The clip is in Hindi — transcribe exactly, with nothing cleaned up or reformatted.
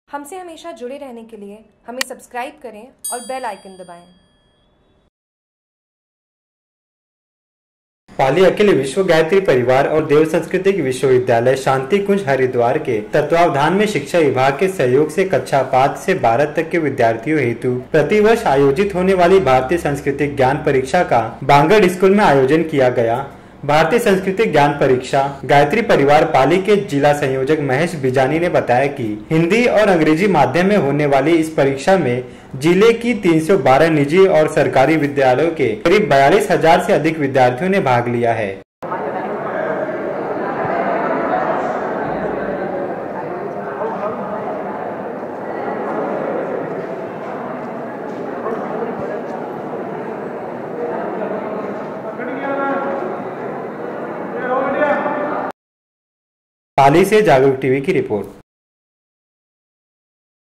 हमसे हमेशा जुड़े रहने के लिए हमें सब्सक्राइब करें और बेल आइकन दबाएं। पाली अखिल विश्व गायत्री परिवार और देव सांस्कृतिक विश्वविद्यालय शांति कुंज हरिद्वार के तत्वावधान में शिक्षा विभाग के सहयोग से कक्षा पाँच से बारह तक के विद्यार्थियों हेतु प्रतिवर्ष आयोजित होने वाली भारतीय सांस्कृतिक ज्ञान परीक्षा का बांगड़ स्कूल में आयोजन किया गया। भारतीय सांस्कृतिक ज्ञान परीक्षा गायत्री परिवार पाली के जिला संयोजक महेश बिजानी ने बताया कि हिंदी और अंग्रेजी माध्यम में होने वाली इस परीक्षा में जिले की तीन सौ बारह निजी और सरकारी विद्यालयों के करीब बयालीस हजार से अधिक विद्यार्थियों ने भाग लिया है। पाली से जागरूक टीवी की रिपोर्ट।